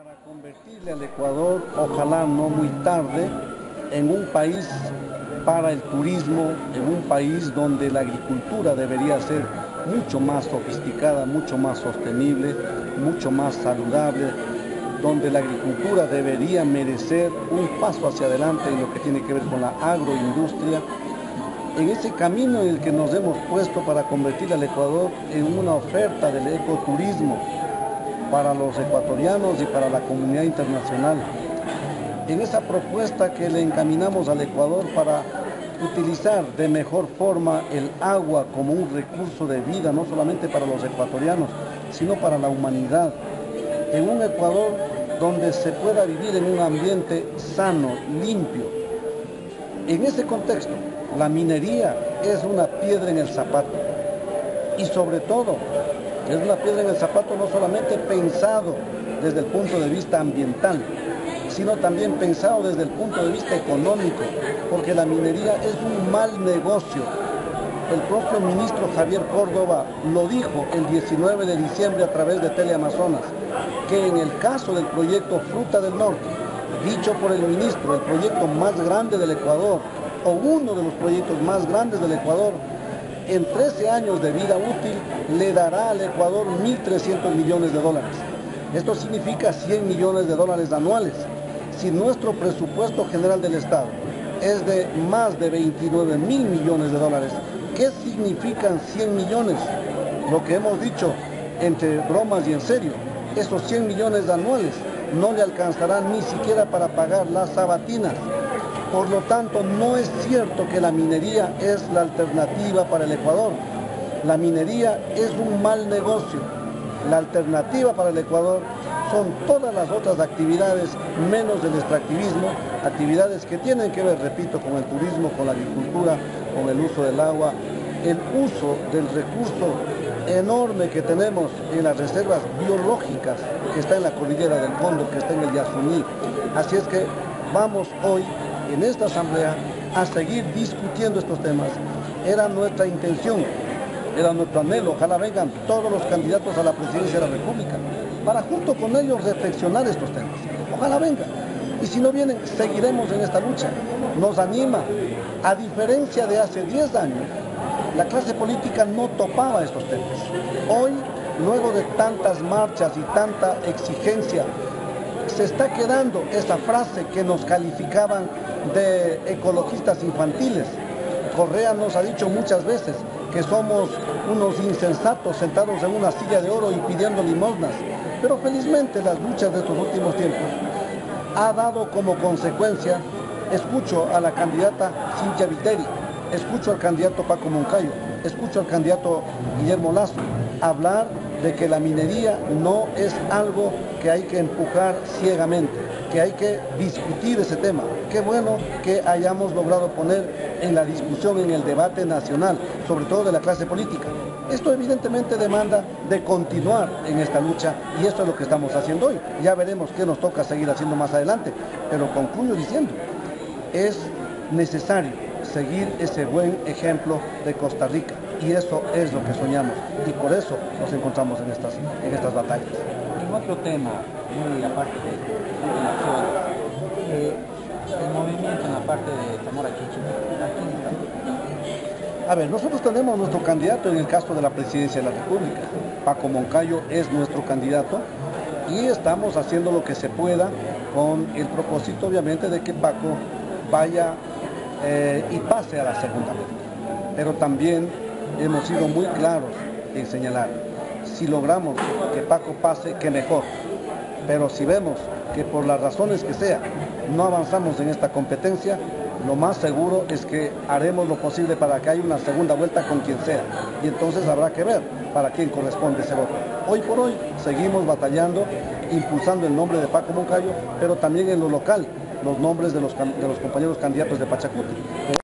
Para convertirle al Ecuador, ojalá no muy tarde, en un país para el turismo, en un país donde la agricultura debería ser mucho más sofisticada, mucho más sostenible, mucho más saludable, donde la agricultura debería merecer un paso hacia adelante en lo que tiene que ver con la agroindustria, en ese camino en el que nos hemos puesto para convertir al Ecuador en una oferta del ecoturismo para los ecuatorianos y para la comunidad internacional. En esa propuesta que le encaminamos al Ecuador para utilizar de mejor forma el agua como un recurso de vida, no solamente para los ecuatorianos, sino para la humanidad. En un Ecuador donde se pueda vivir en un ambiente sano, limpio. En ese contexto, la minería es una piedra en el zapato. Y sobre todo, es una piedra en el zapato no solamente pensado desde el punto de vista ambiental, sino también pensado desde el punto de vista económico, porque la minería es un mal negocio. El propio ministro Javier Córdoba lo dijo el 19 de diciembre a través de Teleamazonas, que en el caso del proyecto Fruta del Norte, dicho por el ministro, el proyecto más grande del Ecuador, o uno de los proyectos más grandes del Ecuador, en 13 años de vida útil le dará al Ecuador 1.300 millones de dólares. Esto significa 100 millones de dólares anuales. Si nuestro presupuesto general del Estado es de más de 29.000 millones de dólares, ¿qué significan 100 millones? Lo que hemos dicho entre bromas y en serio, esos 100 millones anuales no le alcanzarán ni siquiera para pagar las sabatinas. Por lo tanto, no es cierto que la minería es la alternativa para el Ecuador. La minería es un mal negocio. La alternativa para el Ecuador son todas las otras actividades, menos el extractivismo, actividades que tienen que ver, repito, con el turismo, con la agricultura, con el uso del agua, el uso del recurso enorme que tenemos en las reservas biológicas que está en la cordillera del Cóndor, que está en el Yasuní. Así es que vamos hoy en esta asamblea a seguir discutiendo estos temas. Era nuestra intención, era nuestro anhelo, ojalá vengan todos los candidatos a la presidencia de la República para junto con ellos reflexionar estos temas. Ojalá vengan. Y si no vienen, seguiremos en esta lucha. Nos anima. A diferencia de hace 10 años, la clase política no topaba estos temas. Hoy, luego de tantas marchas y tanta exigencia, se está quedando esa frase que nos calificaban de ecologistas infantiles. Correa nos ha dicho muchas veces que somos unos insensatos sentados en una silla de oro y pidiendo limosnas. Pero felizmente las luchas de estos últimos tiempos ha dado como consecuencia, escucho a la candidata Cintia Viteri, escucho al candidato Paco Moncayo, escucho al candidato Guillermo Lasso hablar de que la minería no es algo que hay que empujar ciegamente, que hay que discutir ese tema. Qué bueno que hayamos logrado poner en la discusión, en el debate nacional, sobre todo de la clase política. Esto evidentemente demanda de continuar en esta lucha y esto es lo que estamos haciendo hoy. Ya veremos qué nos toca seguir haciendo más adelante, pero concluyo diciendo, es necesario seguir ese buen ejemplo de Costa Rica y eso es lo que soñamos y por eso nos encontramos en estas batallas. En otro tema, muy aparte de la acción, el movimiento en la parte de Zamora Chinchipe, ¿a quién está? A ver, nosotros tenemos nuestro candidato en el caso de la presidencia de la República. Paco Moncayo es nuestro candidato y estamos haciendo lo que se pueda con el propósito, obviamente, de que Paco vaya y pase a la segunda vuelta. Pero también hemos sido muy claros en señalar, si logramos que Paco pase, que mejor. Pero si vemos que por las razones que sea no avanzamos en esta competencia, lo más seguro es que haremos lo posible para que haya una segunda vuelta con quien sea. Y entonces habrá que ver para quién corresponde ese voto. Hoy por hoy seguimos batallando, impulsando el nombre de Paco Moncayo, pero también en lo local, los nombres de los compañeros candidatos de Pachacuti.